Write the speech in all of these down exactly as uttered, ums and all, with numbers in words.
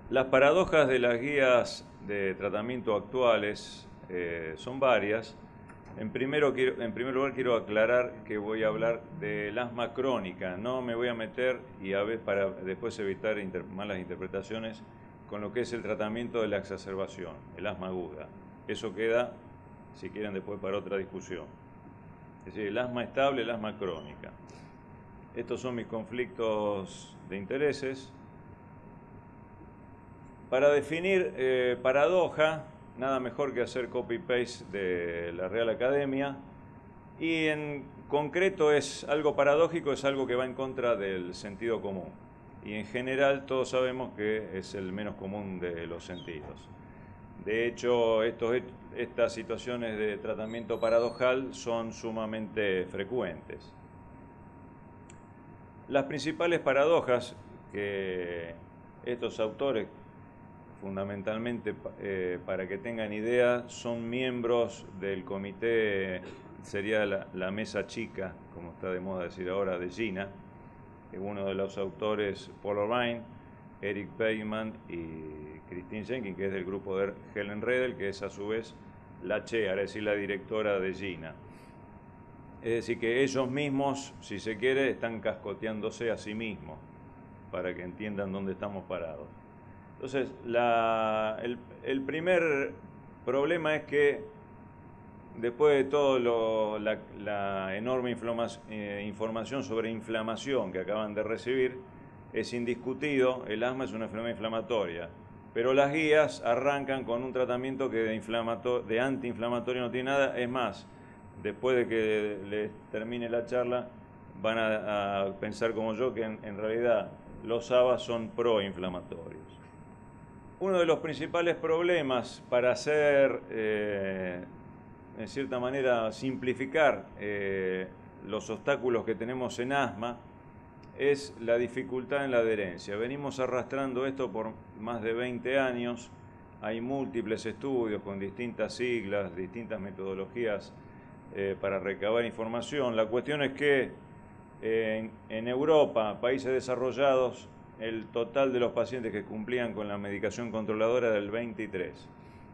Las paradojas de las guías de tratamiento actuales eh, son varias. En, primero, quiero, en primer lugar quiero aclarar que voy a hablar del asma crónica. No me voy a meter, y a veces para después evitar inter, malas interpretaciones, con lo que es el tratamiento de la exacerbación, el asma aguda. Eso queda, si quieren, después para otra discusión. Es decir, el asma estable, el asma crónica. Estos son mis conflictos de intereses. Para definir eh, paradoja, nada mejor que hacer copy-paste de la Real Academia. Y en concreto es algo paradójico, es algo que va en contra del sentido común. Y en general todos sabemos que es el menos común de los sentidos. De hecho, estos, estas situaciones de tratamiento paradojal son sumamente frecuentes. Las principales paradojas que estos autores, fundamentalmente eh, para que tengan idea, son miembros del comité, sería la, la mesa chica, como está de moda decir ahora, de Gina, que uno de los autores, Paul O'Ryan, Eric Peyman y Christine Jenkins, que es del grupo de Helen Redel, que es a su vez la chair, es decir, la directora de Gina. Es decir, que ellos mismos, si se quiere, están cascoteándose a sí mismos, para que entiendan dónde estamos parados. Entonces, la, el, el primer problema es que después de todo lo, la, la enorme eh, información sobre inflamación que acaban de recibir, es indiscutido, el asma es una enfermedad inflamatoria, pero las guías arrancan con un tratamiento que de, de antiinflamatorio no tiene nada. Es más, después de que les termine la charla, van a, a pensar como yo que en, en realidad los A B A son proinflamatorios. Uno de los principales problemas para hacer, eh, en cierta manera, simplificar eh, los obstáculos que tenemos en asma es la dificultad en la adherencia. Venimos arrastrando esto por más de veinte años. Hay múltiples estudios con distintas siglas, distintas metodologías eh, para recabar información. La cuestión es que eh, en, en Europa, países desarrollados, el total de los pacientes que cumplían con la medicación controladora era del veintitrés.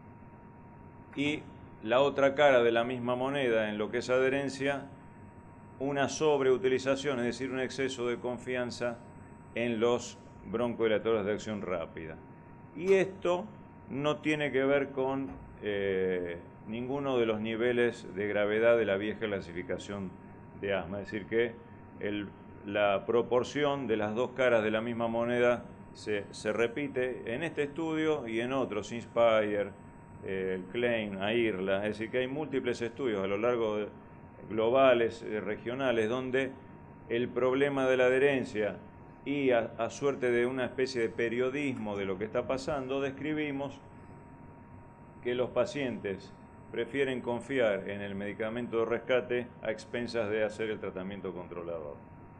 Y la otra cara de la misma moneda en lo que es adherencia, una sobreutilización, es decir, un exceso de confianza en los broncodilatadores de acción rápida. Y esto no tiene que ver con eh, ninguno de los niveles de gravedad de la vieja clasificación de asma, es decir, que el la proporción de las dos caras de la misma moneda se, se repite en este estudio y en otros, Inspire, eh, Klein, AIRLA, es decir, que hay múltiples estudios a lo largo de globales, eh, regionales, donde el problema de la adherencia y a, a suerte de una especie de periodismo de lo que está pasando, describimos que los pacientes prefieren confiar en el medicamento de rescate a expensas de hacer el tratamiento controlador.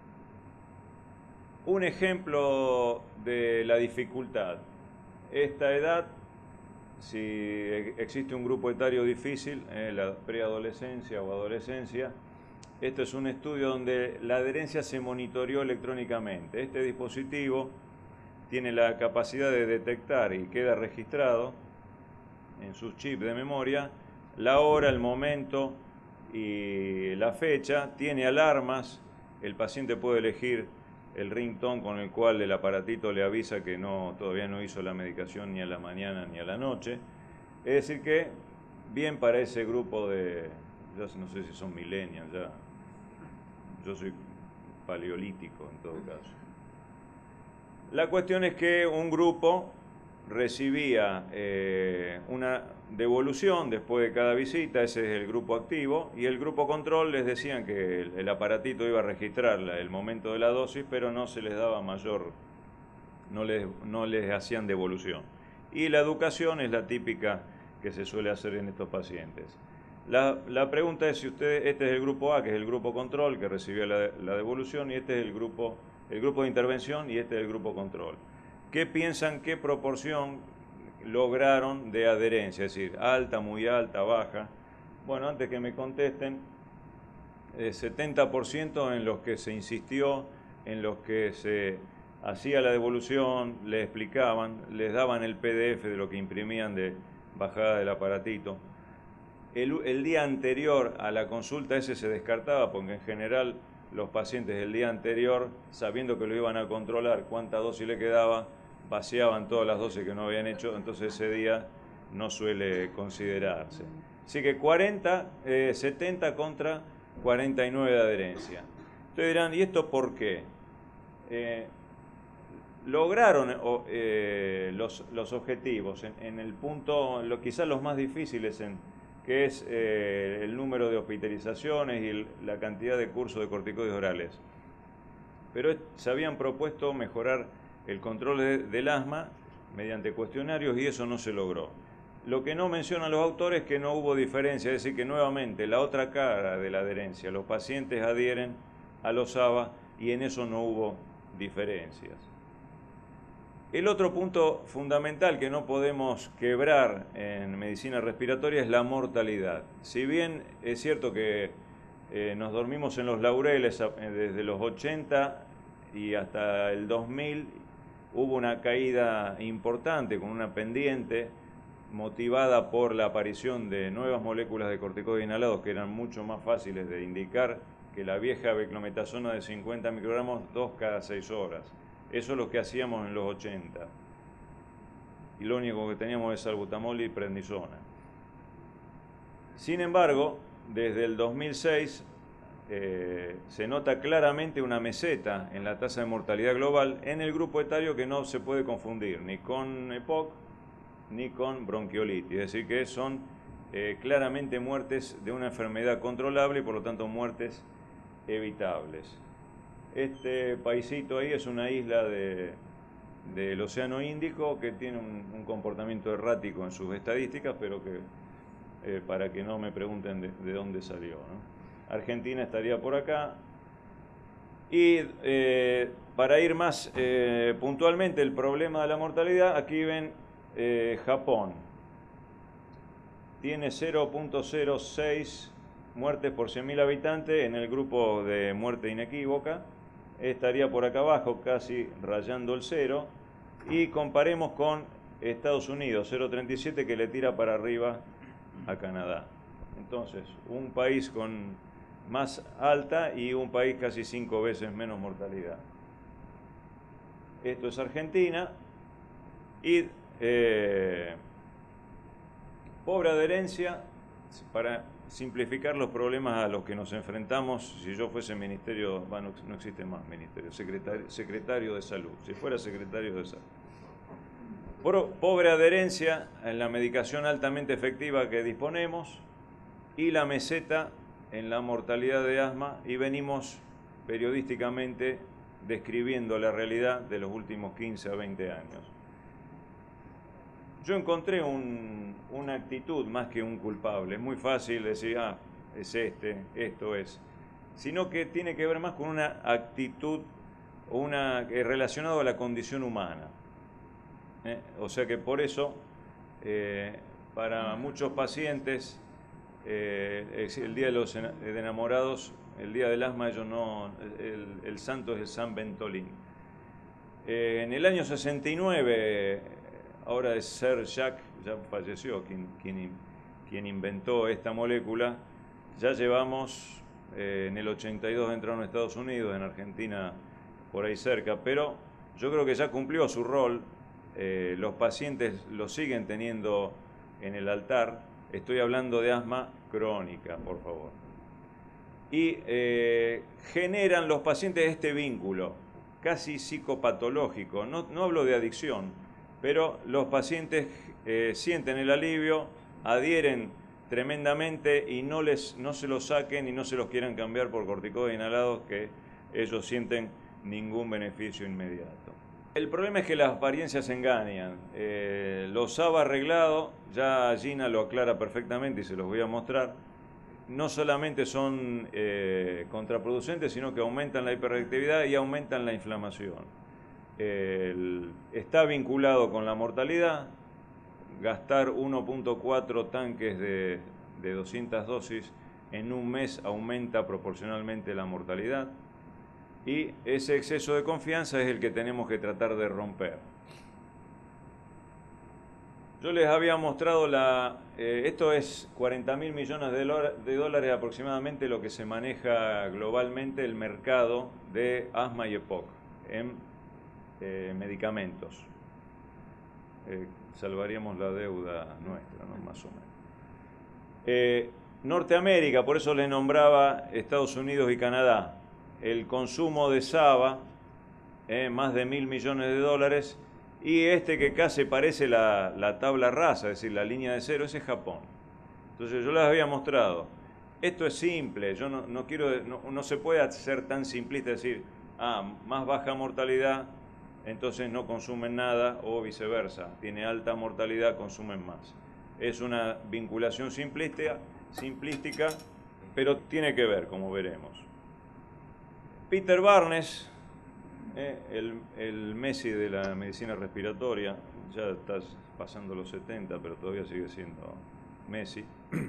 Un ejemplo de la dificultad. Esta edad, si existe un grupo etario difícil, eh, la preadolescencia o adolescencia, esto es un estudio donde la adherencia se monitoreó electrónicamente. Este dispositivo tiene la capacidad de detectar y queda registrado en sus chips de memoria la hora, el momento y la fecha. Tiene alarmas, el paciente puede elegir el ringtone con el cual el aparatito le avisa que no, todavía no hizo la medicación ni a la mañana ni a la noche. Es decir que, bien para ese grupo de, yo no sé si son millennials ya, yo soy paleolítico en todo caso. La cuestión es que un grupo recibía eh, una devolución después de cada visita, ese es el grupo activo, y el grupo control les decían que el, el aparatito iba a registrar la, el momento de la dosis, pero no se les daba mayor, no les, no les hacían devolución. Y la educación es la típica que se suele hacer en estos pacientes. La, la pregunta es si usted, este es el grupo A, que es el grupo control, que recibió la, la devolución, y este es el grupo, el grupo de intervención, y este es el grupo control. ¿Qué piensan, qué proporción lograron de adherencia? Es decir, alta, muy alta, baja. Bueno, antes que me contesten, eh, setenta por ciento en los que se insistió, en los que se hacía la devolución, le explicaban, les daban el P D F de lo que imprimían de bajada del aparatito. El, el día anterior a la consulta ese se descartaba porque en general los pacientes el día anterior, sabiendo que lo iban a controlar, cuánta dosis le quedaba, vaciaban todas las dosis que no habían hecho, entonces ese día no suele considerarse. Así que cuarenta, eh, setenta contra cuarenta y nueve de adherencia. Ustedes dirán, ¿y esto por qué? Eh, lograron eh, los, los objetivos en, en el punto, lo, quizás los más difíciles, en, que es eh, el número de hospitalizaciones y el, la cantidad de cursos de corticoides orales. Pero se habían propuesto mejorar el control de, del asma mediante cuestionarios y eso no se logró. Lo que no mencionan los autores es que no hubo diferencia, es decir, que nuevamente la otra cara de la adherencia, los pacientes adhieren a los A B A y en eso no hubo diferencias. El otro punto fundamental que no podemos quebrar en medicina respiratoria es la mortalidad. Si bien es cierto que eh, nos dormimos en los laureles desde los ochenta y hasta el dos mil, hubo una caída importante con una pendiente motivada por la aparición de nuevas moléculas de corticoides inhalados que eran mucho más fáciles de indicar que la vieja beclometasona de cincuenta microgramos dos cada seis horas. Eso es lo que hacíamos en los ochenta. Y lo único que teníamos es salbutamol y prednisona. Sin embargo, desde el dos mil seis eh, se nota claramente una meseta en la tasa de mortalidad global en el grupo etario que no se puede confundir ni con E P O C ni con bronquiolitis. Es decir, que son eh, claramente muertes de una enfermedad controlable y por lo tanto muertes evitables. Este paisito ahí es una isla de, del Océano Índico que tiene un, un comportamiento errático en sus estadísticas, pero que eh, para que no me pregunten de, de dónde salió, ¿no? Argentina estaría por acá. Y eh, para ir más eh, puntualmente el problema de la mortalidad, aquí ven eh, Japón. Tiene cero punto cero seis muertes por cien mil habitantes en el grupo de muerte inequívoca. Estaría por acá abajo, casi rayando el cero. Y comparemos con Estados Unidos, cero punto treinta y siete, que le tira para arriba a Canadá. Entonces, un país con más alta y un país casi cinco veces menos mortalidad. Esto es Argentina. Y eh, pobre adherencia, para simplificar los problemas a los que nos enfrentamos. Si yo fuese ministerio, bueno, no existe más ministerio, secretario, secretario de salud, si fuera secretario de salud. Pobre adherencia en la medicación altamente efectiva que disponemos y la meseta en la mortalidad de asma, y venimos periodísticamente describiendo la realidad de los últimos quince a veinte años. Yo encontré un, una actitud más que un culpable. Es muy fácil decir, ah, es este, esto es. Sino que tiene que ver más con una actitud o una, eh, relacionado a la condición humana. ¿Eh? O sea que por eso, eh, para muchos pacientes, eh, el Día de los Enamorados, el Día del Asma, ellos no, el, el santo es el San Ventolín. Eh, en el año sesenta y nueve... Ahora es Sir Jacques, ya falleció, quien, quien, quien inventó esta molécula. Ya llevamos, eh, en el ochenta y dos entraron a Estados Unidos, en Argentina por ahí cerca, pero yo creo que ya cumplió su rol. Eh, los pacientes lo siguen teniendo en el altar. Estoy hablando de asma crónica, por favor. Y eh, generan los pacientes este vínculo casi psicopatológico. No, no hablo de adicción, pero los pacientes eh, sienten el alivio, adhieren tremendamente y no, les, no se los saquen y no se los quieran cambiar por corticoides inhalados, que ellos sienten ningún beneficio inmediato. El problema es que las apariencias engañan. Eh, los A B A arreglados, ya Gina lo aclara perfectamente y se los voy a mostrar, no solamente son eh, contraproducentes, sino que aumentan la hiperreactividad y aumentan la inflamación. El, está vinculado con la mortalidad. Gastar uno punto cuatro tanques de, de doscientas dosis en un mes aumenta proporcionalmente la mortalidad. Y ese exceso de confianza es el que tenemos que tratar de romper. Yo les había mostrado la... Eh, esto es cuarenta mil millones de, de dólares aproximadamente lo que se maneja globalmente el mercado de asma y EPOC en eh, medicamentos. Eh, salvaríamos la deuda nuestra, ¿no? Más o menos. Eh, Norteamérica, por eso les nombraba Estados Unidos y Canadá. El consumo de SABA, eh, más de mil millones de dólares, y este que casi parece la, la tabla rasa, es decir, la línea de cero, ese es Japón. Entonces yo les había mostrado, esto es simple, yo no, no quiero, no, no se puede ser tan simplista, decir, ah, más baja mortalidad, entonces no consumen nada, o viceversa, tiene alta mortalidad, consumen más. Es una vinculación simplística, simplística, pero tiene que ver, como veremos. Peter Barnes, eh, el, el Messi de la medicina respiratoria, ya está pasando los setenta, pero todavía sigue siendo Messi,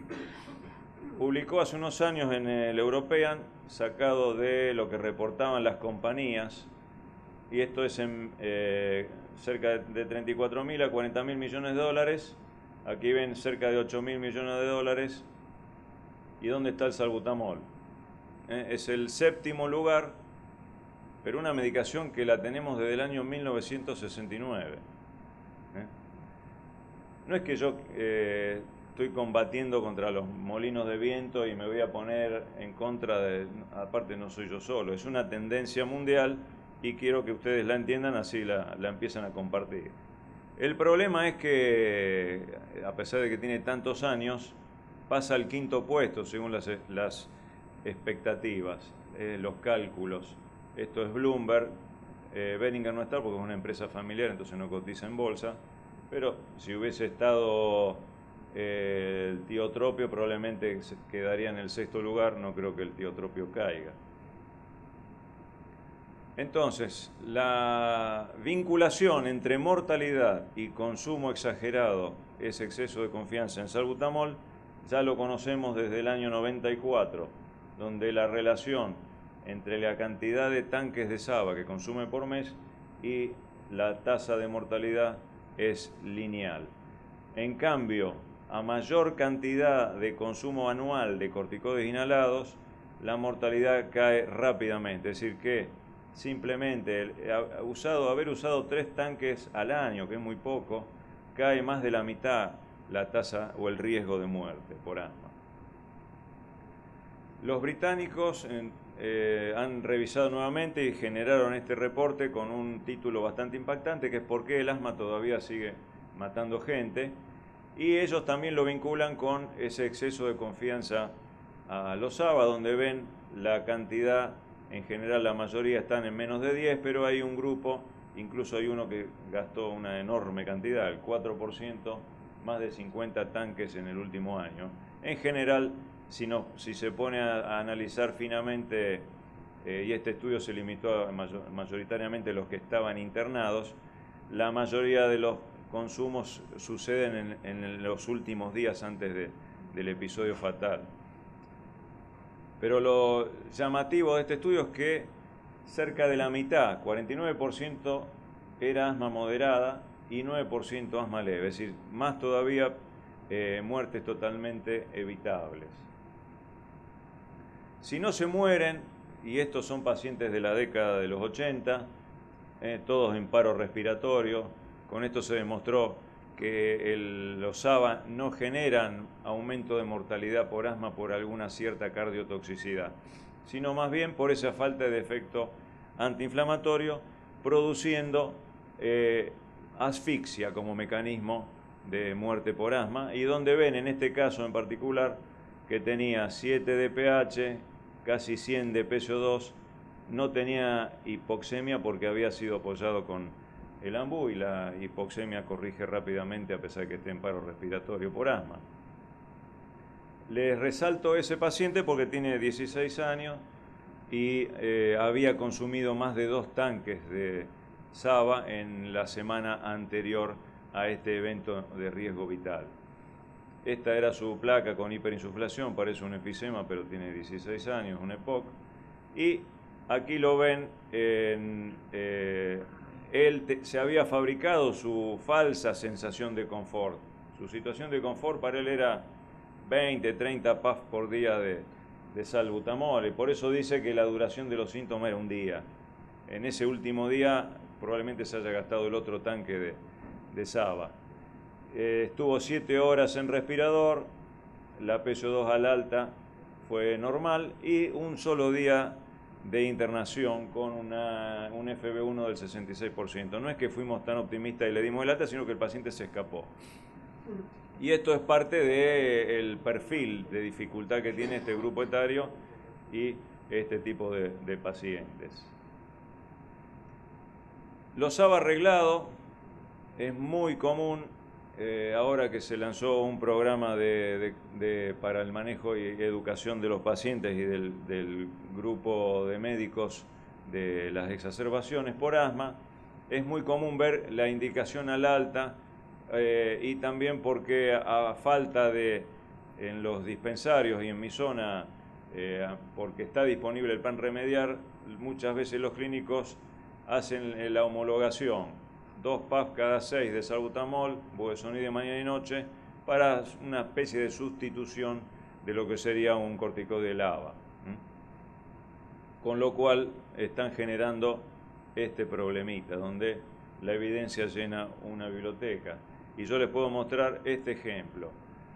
publicó hace unos años en el European, sacado de lo que reportaban las compañías, y esto es en eh, cerca de treinta y cuatro mil a cuarenta mil millones de dólares. Aquí ven cerca de ocho mil millones de dólares. ¿Y dónde está el salbutamol? Eh, es el séptimo lugar, pero una medicación que la tenemos desde el año mil novecientos sesenta y nueve. ¿Eh? No es que yo eh, estoy combatiendo contra los molinos de viento y me voy a poner en contra de... Aparte no soy yo solo, es una tendencia mundial y quiero que ustedes la entiendan, así la, la empiezan a compartir. El problema es que, a pesar de que tiene tantos años, pasa al quinto puesto según las, las expectativas, eh, los cálculos. Esto es Bloomberg, eh, Boehringer no está porque es una empresa familiar, entonces no cotiza en bolsa, pero si hubiese estado eh, el tiotropio probablemente quedaría en el sexto lugar, no creo que el tiotropio caiga. Entonces, la vinculación entre mortalidad y consumo exagerado, ese exceso de confianza en salbutamol, ya lo conocemos desde el año noventa y cuatro, donde la relación entre la cantidad de tanques de SABA que consume por mes y la tasa de mortalidad es lineal. En cambio, a mayor cantidad de consumo anual de corticoides inhalados, la mortalidad cae rápidamente, es decir que simplemente el, usado, haber usado tres tanques al año, que es muy poco, cae más de la mitad la tasa o el riesgo de muerte por asma. Los británicos eh, han revisado nuevamente y generaron este reporte con un título bastante impactante, que es ¿por qué el asma todavía sigue matando gente? Y ellos también lo vinculan con ese exceso de confianza a los SABA, donde ven la cantidad. En general la mayoría están en menos de diez, pero hay un grupo, incluso hay uno que gastó una enorme cantidad, el cuatro por ciento, más de cincuenta tanques en el último año. En general, si, no, si se pone a, a analizar finamente, eh, y este estudio se limitó a mayor, mayoritariamente a los que estaban internados, la mayoría de los consumos suceden en, en los últimos días antes de, del episodio fatal. Pero lo llamativo de este estudio es que cerca de la mitad, cuarenta y nueve por ciento, era asma moderada y nueve por ciento asma leve, es decir, más todavía eh, muertes totalmente evitables. Si no se mueren, y estos son pacientes de la década de los ochenta, eh, todos en paro respiratorio, con esto se demostró que el, los SABA no generan aumento de mortalidad por asma por alguna cierta cardiotoxicidad, sino más bien por esa falta de efecto antiinflamatorio, produciendo eh, asfixia como mecanismo de muerte por asma, y donde ven en este caso en particular que tenía siete de pH, casi cien de P C O dos, no tenía hipoxemia porque había sido apoyado con el AMBU y la hipoxemia corrige rápidamente a pesar de que esté en paro respiratorio por asma. Les resalto ese paciente porque tiene dieciséis años y eh, había consumido más de dos tanques de SABA en la semana anterior a este evento de riesgo vital. Esta era su placa con hiperinsuflación, parece un efisema, pero tiene dieciséis años, un EPOC, y aquí lo ven, en, eh, él te, se había fabricado su falsa sensación de confort. Su situación de confort para él era veinte, treinta puffs por día de, de salbutamol, y por eso dice que la duración de los síntomas era un día. En ese último día probablemente se haya gastado el otro tanque de, de Saba. Eh, estuvo siete horas en respirador, la P S O dos al alta fue normal y un solo día de internación con una, un F B uno del sesenta y seis por ciento. No es que fuimos tan optimistas y le dimos el alta, sino que el paciente se escapó. Y esto es parte del perfil de dificultad que tiene este grupo etario y este tipo de, de pacientes. Los Saba arreglados es muy común. Eh, ahora que se lanzó un programa de, de, de, para el manejo y educación de los pacientes y del, del grupo de médicos de las exacerbaciones por asma, es muy común ver la indicación al alta eh, y también porque a, a falta de, en los dispensarios y en mi zona, eh, porque está disponible el plan Remediar, muchas veces los clínicos hacen la homologación. Dos puffs cada seis de salbutamol, budesonide mañana y noche, para una especie de sustitución de lo que sería un corticoide LABA. ¿Mm? Con lo cual están generando este problemita, donde la evidencia llena una biblioteca. Y yo les puedo mostrar este ejemplo.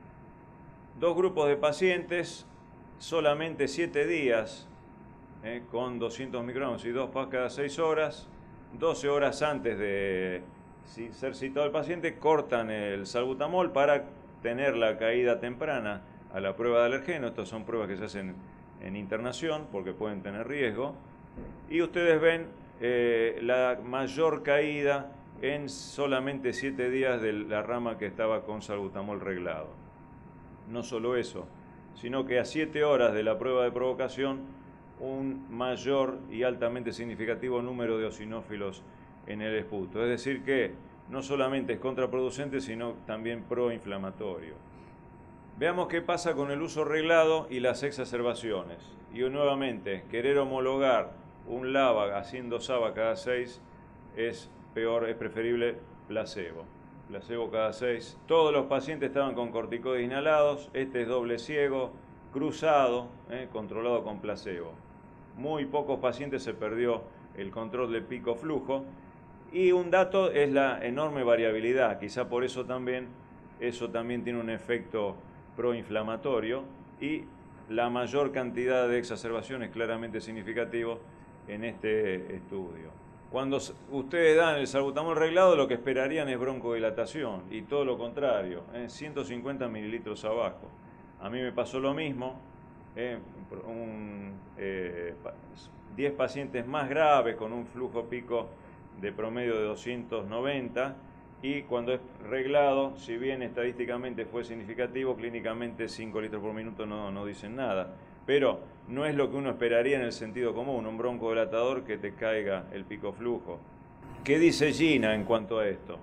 Dos grupos de pacientes, solamente siete días, eh, con doscientos microgramos y dos puffs cada seis horas, doce horas antes de ser citado el paciente, cortan el salbutamol para tener la caída temprana a la prueba de alergeno. Estas son pruebas que se hacen en internación porque pueden tener riesgo. Y ustedes ven eh, la mayor caída en solamente siete días de la rama que estaba con salbutamol reglado. No solo eso, sino que a siete horas de la prueba de provocación, un mayor y altamente significativo número de eosinófilos en el esputo. Es decir que no solamente es contraproducente, sino también proinflamatorio. Veamos qué pasa con el uso reglado y las exacerbaciones. Y nuevamente, querer homologar un LABA haciendo Saba cada seis es peor, es preferible placebo. Placebo cada seis. Todos los pacientes estaban con corticoides inhalados. Este es doble ciego, cruzado, eh, controlado con placebo. Muy pocos pacientes se perdió el control del pico flujo. Y un dato es la enorme variabilidad. Quizá por eso también, eso también tiene un efecto proinflamatorio. Y la mayor cantidad de exacerbaciones claramente significativo en este estudio. Cuando ustedes dan el salbutamol reglado, lo que esperarían es broncodilatación. Y todo lo contrario, ¿eh? ciento cincuenta mililitros abajo. A mí me pasó lo mismo. Eh, un, eh, diez pacientes más graves con un flujo pico de promedio de doscientos noventa, y cuando es reglado, si bien estadísticamente fue significativo, clínicamente cinco litros por minuto no, no dicen nada, pero no es lo que uno esperaría en el sentido común, un broncodilatador que te caiga el pico flujo. ¿Qué dice Gina en cuanto a esto?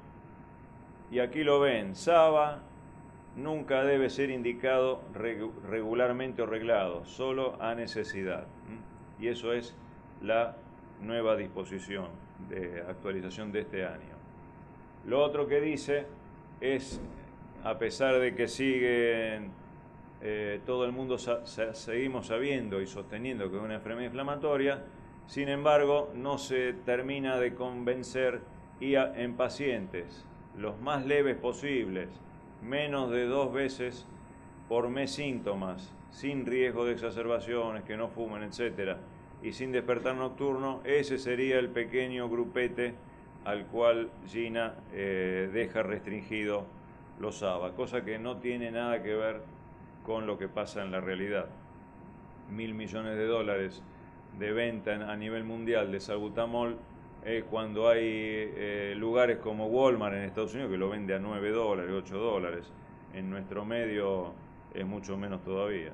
Y aquí lo ven, Saba nunca debe ser indicado regularmente o reglado, solo a necesidad. Y eso es la nueva disposición de actualización de este año. Lo otro que dice es, a pesar de que siguen, eh, todo el mundo sa sa seguimos sabiendo y sosteniendo que es una enfermedad inflamatoria, sin embargo, no se termina de convencer y a, en pacientes los más leves posibles, menos de dos veces por mes síntomas, sin riesgo de exacerbaciones, que no fumen, etcétera, y sin despertar nocturno, ese sería el pequeño grupete al cual Gina eh, deja restringido los Saba, cosa que no tiene nada que ver con lo que pasa en la realidad. Mil millones de dólares de venta a nivel mundial de salbutamol, eh, cuando hay eh, lugares como Walmart en Estados Unidos que lo vende a nueve dólares, ocho dólares. En nuestro medio es mucho menos todavía.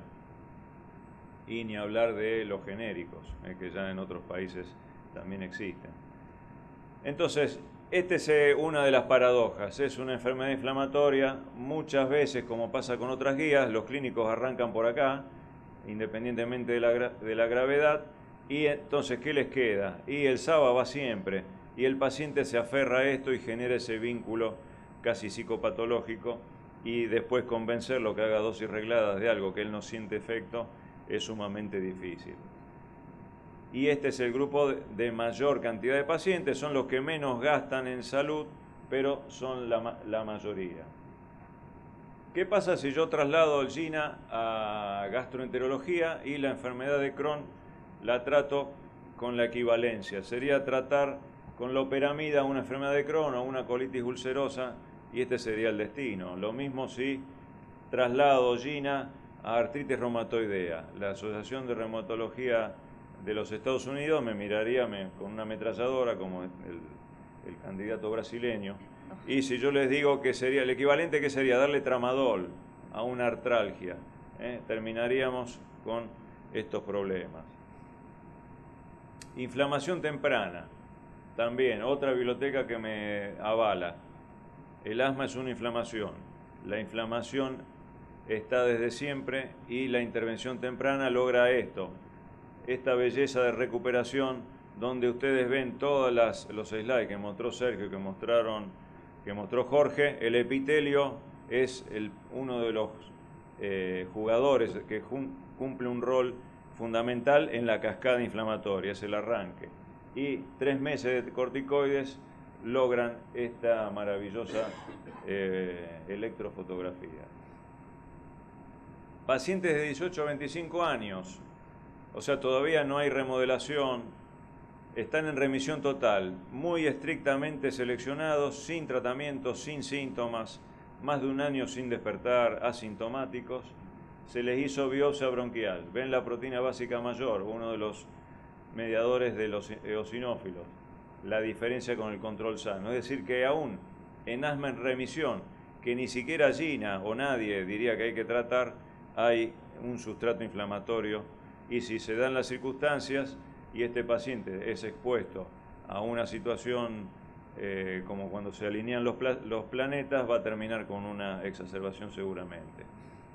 Y ni hablar de los genéricos, eh, que ya en otros países también existen. Entonces, esta es eh, una de las paradojas. Es una enfermedad inflamatoria. Muchas veces, como pasa con otras guías, los clínicos arrancan por acá, independientemente de la, gra de la gravedad, Y entonces, ¿qué les queda? Y el S A B A va siempre, y el paciente se aferra a esto y genera ese vínculo casi psicopatológico, y después convencerlo que haga dosis regladas de algo que él no siente efecto es sumamente difícil. Y este es el grupo de mayor cantidad de pacientes, son los que menos gastan en salud, pero son la, la mayoría. ¿Qué pasa si yo traslado el GINA a gastroenterología y la enfermedad de Crohn la trato con la equivalencia? Sería tratar con loperamida una enfermedad de Crohn o una colitis ulcerosa, y este sería el destino. Lo mismo si traslado GINA a artritis reumatoidea. La Asociación de Reumatología de los Estados Unidos me miraría me, con una ametralladora como el, el candidato brasileño. Y si yo les digo que sería el equivalente, ¿qué sería? Darle tramadol a una artralgia. ¿eh? Terminaríamos con estos problemas. Inflamación temprana. También otra biblioteca que me avala. El asma es una inflamación. La inflamación está desde siempre y la intervención temprana logra esto. Esta belleza de recuperación donde ustedes ven todos las, los slides que mostró Sergio, que mostraron, que mostró Jorge. El epitelio es el, uno de los eh, jugadores que cumple un rol fundamental en la cascada inflamatoria, es el arranque. Y tres meses de corticoides logran esta maravillosa eh, electrofotografía. Pacientes de dieciocho a veinticinco años, o sea, todavía no hay remodelación, están en remisión total, muy estrictamente seleccionados, sin tratamiento, sin síntomas, más de un año sin despertar, asintomáticos. Se les hizo biopsia bronquial, ven la proteína básica mayor, uno de los mediadores de los eosinófilos, la diferencia con el control sano. Es decir, que aún en asma en remisión, que ni siquiera GINA o nadie diría que hay que tratar, hay un sustrato inflamatorio, y si se dan las circunstancias y este paciente es expuesto a una situación eh, como cuando se alinean los, pla los planetas, va a terminar con una exacerbación seguramente.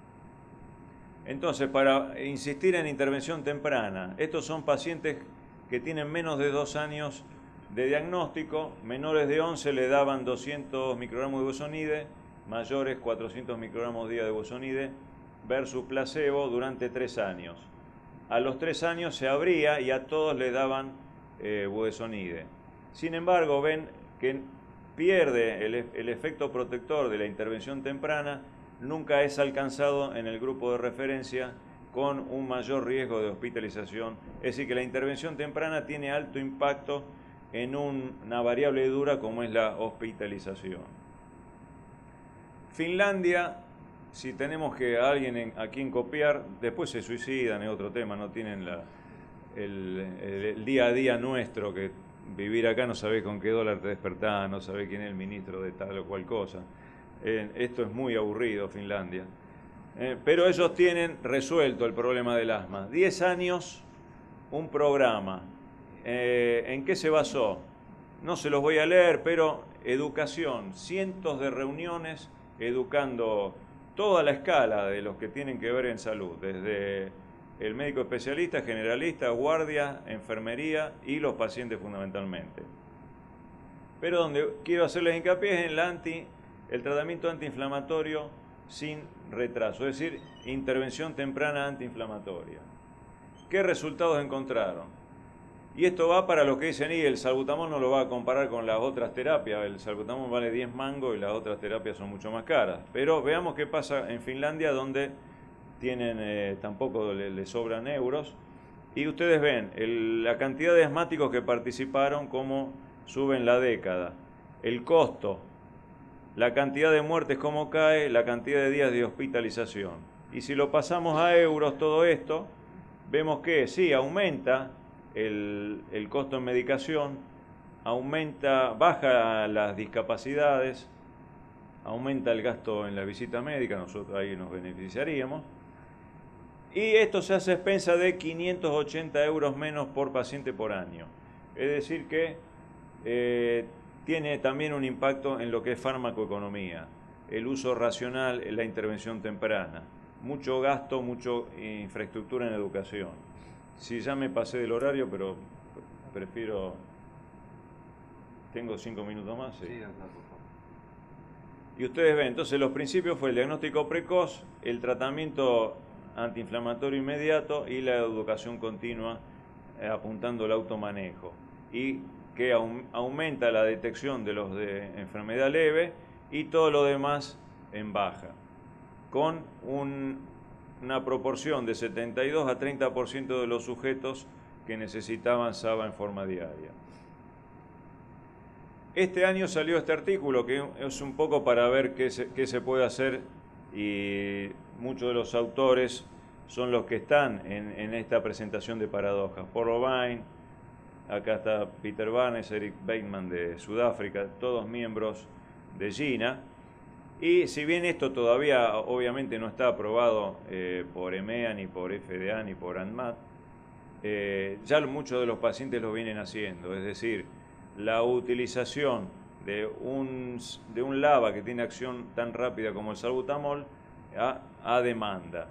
Entonces, para insistir en intervención temprana, estos son pacientes que tienen menos de dos años de diagnóstico, menores de once le daban doscientos microgramos de bosonide, mayores cuatrocientos microgramos día de bosonide, versus placebo durante tres años. A los tres años se abría y a todos le daban eh, budesonide. Sin embargo, ven que pierde el, el efecto protector de la intervención temprana, nunca es alcanzado en el grupo de referencia con un mayor riesgo de hospitalización. Es decir, que la intervención temprana tiene alto impacto en un, una variable dura como es la hospitalización. Finlandia, si tenemos que a alguien en, a quien copiar, después se suicidan, es otro tema, no tienen la, el, el, el día a día nuestro, que vivir acá no sabés con qué dólar te despertás, no sabés quién es el ministro de tal o cual cosa. Eh, esto es muy aburrido, Finlandia. Eh, pero ellos tienen resuelto el problema del asma. diez años, un programa. Eh, ¿En qué se basó? No se los voy a leer, pero educación, cientos de reuniones educando toda la escala de los que tienen que ver en salud, desde el médico especialista, generalista, guardia, enfermería y los pacientes fundamentalmente. Pero donde quiero hacerles hincapié es en la anti, el tratamiento antiinflamatorio sin retraso, es decir, intervención temprana antiinflamatoria. ¿Qué resultados encontraron? Y esto va para los que dicen, y el salbutamol no lo va a comparar con las otras terapias, el salbutamol vale diez mangos y las otras terapias son mucho más caras. Pero veamos qué pasa en Finlandia, donde tienen, eh, tampoco le, le sobran euros. Y ustedes ven el, la cantidad de asmáticos que participaron, cómo sube en la década. El costo, la cantidad de muertes, cómo cae, la cantidad de días de hospitalización. Y si lo pasamos a euros todo esto, vemos que sí, aumenta el, el costo en medicación, aumenta, baja las discapacidades, aumenta el gasto en la visita médica, nosotros ahí nos beneficiaríamos. Y esto se hace a expensa de quinientos ochenta euros menos por paciente por año. Es decir que eh, tiene también un impacto en lo que es farmacoeconomía, el uso racional, la intervención temprana, mucho gasto, mucha infraestructura en educación. Si ya me pasé del horario, pero prefiero... ¿Tengo cinco minutos más? Sí. Sí, anda, por favor. Y ustedes ven, entonces los principios fue el diagnóstico precoz, el tratamiento antiinflamatorio inmediato y la educación continua eh, apuntando al automanejo. Y que aum, aumenta la detección de los de enfermedad leve y todo lo demás en baja, con un, una proporción de setenta y dos a treinta por ciento de los sujetos que necesitaban SABA en forma diaria. Este año salió este artículo que es un poco para ver qué se, qué se puede hacer, y muchos de los autores son los que están en, en esta presentación de paradojas. Paul Robine, acá está Peter Barnes, Eric Bateman de Sudáfrica, todos miembros de GINA. Y si bien esto todavía obviamente no está aprobado eh, por EMEA, ni por F D A, ni por ANMAT, eh, ya muchos de los pacientes lo vienen haciendo, es decir, la utilización de un, de un LABA que tiene acción tan rápida como el salbutamol a, a demanda.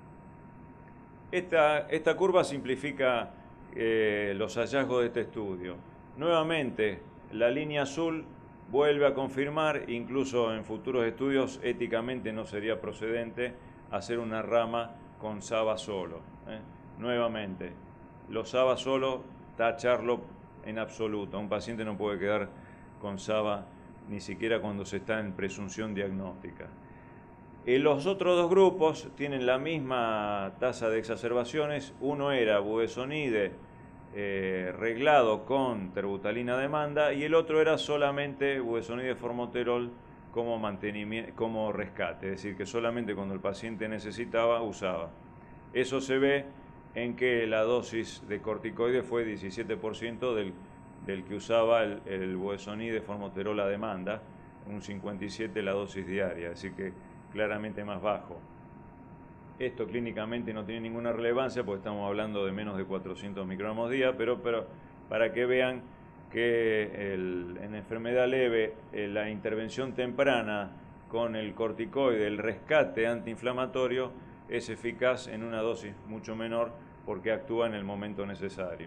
Esta, esta curva simplifica eh, los hallazgos de este estudio. Nuevamente, la línea azul vuelve a confirmar, incluso en futuros estudios éticamente no sería procedente hacer una rama con SABA solo. ¿eh? Nuevamente, los SABA solo, tacharlo en absoluto. Un paciente no puede quedar con SABA ni siquiera cuando se está en presunción diagnóstica. Eh, los otros dos grupos tienen la misma tasa de exacerbaciones. Uno era budesonide eh, reglado con terbutalina a demanda y el otro era solamente budesonide formoterol como, mantenimiento, como rescate, es decir, que solamente cuando el paciente necesitaba usaba. Eso se ve en que la dosis de corticoides fue diecisiete por ciento del, del que usaba el, el budesonide formoterol a demanda, un cincuenta y siete por ciento la dosis diaria, es decir que claramente más bajo. Esto clínicamente no tiene ninguna relevancia porque estamos hablando de menos de cuatrocientos microgramos día, pero, pero para que vean que el, en enfermedad leve eh, la intervención temprana con el corticoide, el rescate antiinflamatorio, es eficaz en una dosis mucho menor porque actúa en el momento necesario.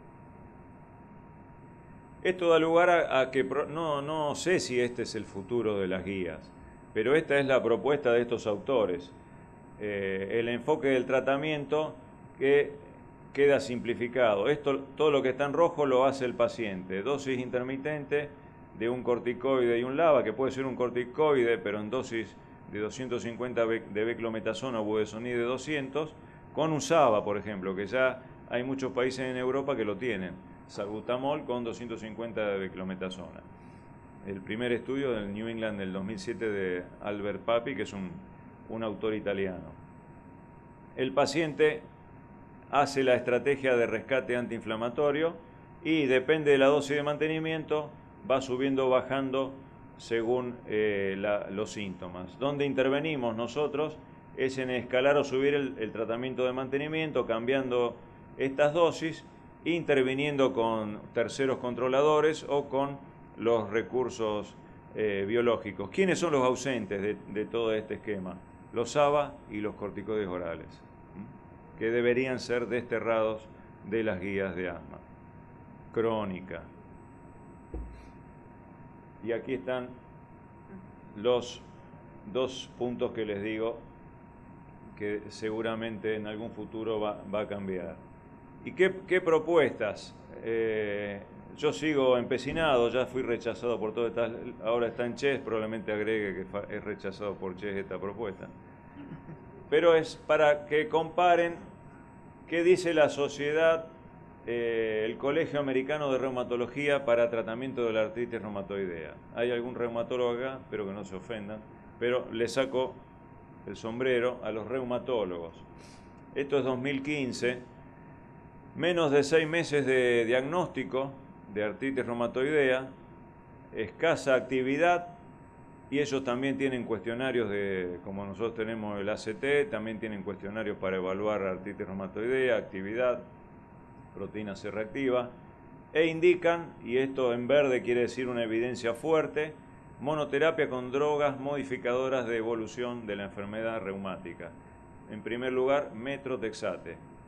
Esto da lugar a, a que no, no sé si este es el futuro de las guías, pero esta es la propuesta de estos autores. Eh, el enfoque del tratamiento que queda simplificado. Esto, todo lo que está en rojo lo hace el paciente. Dosis intermitente de un corticoide y un LABA, que puede ser un corticoide, pero en dosis de doscientos cincuenta de beclometasona o budesonide de doscientos, con un SABA, por ejemplo, que ya hay muchos países en Europa que lo tienen. Salbutamol con doscientos cincuenta de beclometasona. El primer estudio del New England del dos mil siete de Albert Papi, que es un, un autor italiano. El paciente hace la estrategia de rescate antiinflamatorio y depende de la dosis de mantenimiento, va subiendo o bajando según eh, la, los síntomas. Donde intervenimos nosotros es en escalar o subir el, el tratamiento de mantenimiento, cambiando estas dosis, interviniendo con terceros controladores o con los recursos eh, biológicos. ¿Quiénes son los ausentes de, de todo este esquema? Los SABA y los corticoides orales, ¿m? que deberían ser desterrados de las guías de asma crónica. Y aquí están los dos puntos que les digo que seguramente en algún futuro va, va a cambiar. ¿Y qué, qué propuestas? Eh, yo sigo empecinado, ya fui rechazado por todo estas, ahora está en CHES, probablemente agregue que es rechazado por CHES esta propuesta. Pero es para que comparen qué dice la sociedad, eh, el Colegio Americano de Reumatología para tratamiento de la artritis reumatoidea. Hay algún reumatólogo acá, espero que no se ofendan, pero le saco el sombrero a los reumatólogos. Esto es dos mil quince, menos de seis meses de diagnóstico de artritis reumatoidea, escasa actividad, y ellos también tienen cuestionarios de, como nosotros tenemos el A C T, también tienen cuestionarios para evaluar artritis reumatoidea, actividad, proteína C reactiva, e indican, y esto en verde quiere decir una evidencia fuerte, monoterapia con drogas modificadoras de evolución de la enfermedad reumática. En primer lugar, metrotexate.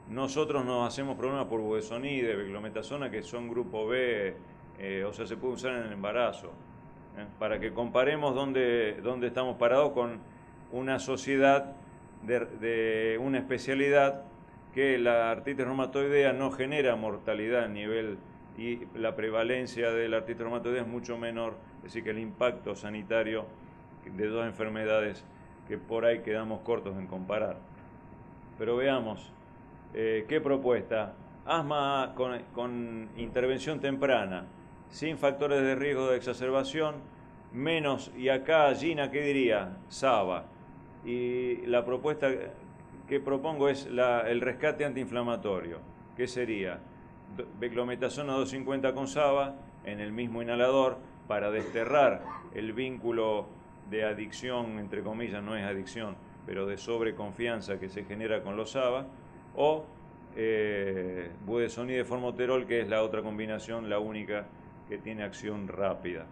nosotros nos hacemos problemas por budesonide, beclometasona, que son grupo B, eh, o sea, se puede usar en el embarazo, ¿eh? Para que comparemos dónde, dónde estamos parados con una sociedad de, de una especialidad que la artritis reumatoidea no genera mortalidad a nivel, y la prevalencia de la artritis reumatoidea es mucho menor, es decir, que el impacto sanitario de dos enfermedades que por ahí quedamos cortos en comparar. Pero veamos, eh, ¿qué propuesta? Asma con, con intervención temprana, sin factores de riesgo de exacerbación, menos, y acá Gina, ¿qué diría? SABA. Y la propuesta que propongo es la, el rescate antiinflamatorio, que sería beclometasona doscientos cincuenta con SABA en el mismo inhalador para desterrar el vínculo de adicción, entre comillas, no es adicción, pero de sobreconfianza que se genera con los SABA, o eh, budesonide formoterol, que es la otra combinación, la única que tiene acción rápida.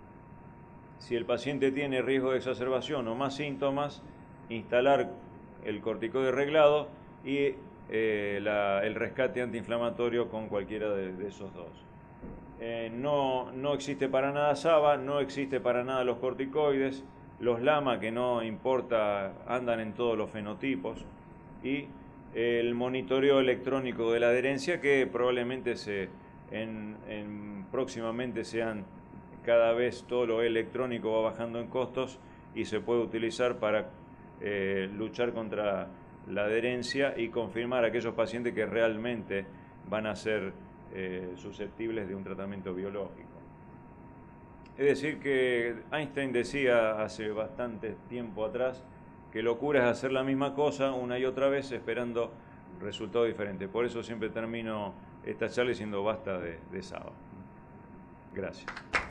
Si el paciente tiene riesgo de exacerbación o más síntomas, instalar el corticoide reglado y eh, la, el rescate antiinflamatorio con cualquiera de, de esos dos. Eh, no, no existe para nada SABA, no existe para nada los corticoides, los LAMA, que no importa, andan en todos los fenotipos, y el monitoreo electrónico de la adherencia, que probablemente se, en, en, próximamente sean cada vez todo lo electrónico va bajando en costos y se puede utilizar para eh, luchar contra la adherencia y confirmar a aquellos pacientes que realmente van a ser eh, susceptibles de un tratamiento biológico. Es decir, que Einstein decía hace bastante tiempo atrás que locura es hacer la misma cosa una y otra vez esperando resultados diferentes. Por eso siempre termino esta charla diciendo basta de, de SABA. Gracias.